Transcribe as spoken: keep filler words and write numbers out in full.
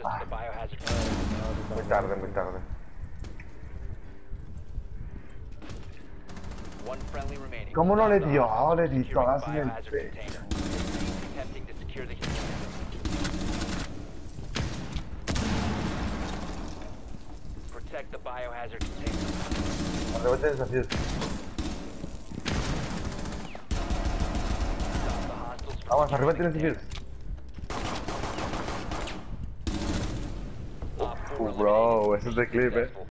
to the biohazard Muy tarde, muy tarde. One friendly remaining. ¿Cómo no le dio? Ahora le Securing dio the así en el biohazard pecho. container. Attempting to secure the Protect the biohazard container. Arriba tienes desafíos. Stop the hostiles from Vamos, arriba securing the tienes desafíos. container. Op four Uh, bro, eliminated. ese es de clip, eh. Successful.